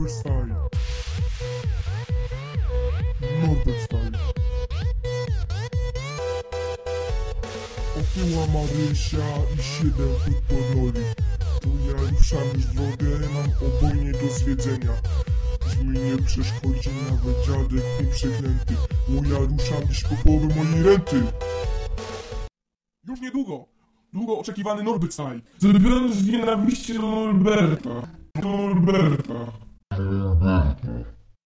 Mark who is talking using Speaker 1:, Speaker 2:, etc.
Speaker 1: Norbert Style. Norbert Style. Otyła Marysia i 7 płyt pod nogi. To ja ruszam już drogę, mam obojnie do zwiedzenia. Już mi nie przeszkodzi nawet dziadek nieprzeklęty, bo ja ruszam dziś po połowę mojej renty. Już niedługo, długo oczekiwany Norbert Style. Zrobiony z nienawiści do Norberta.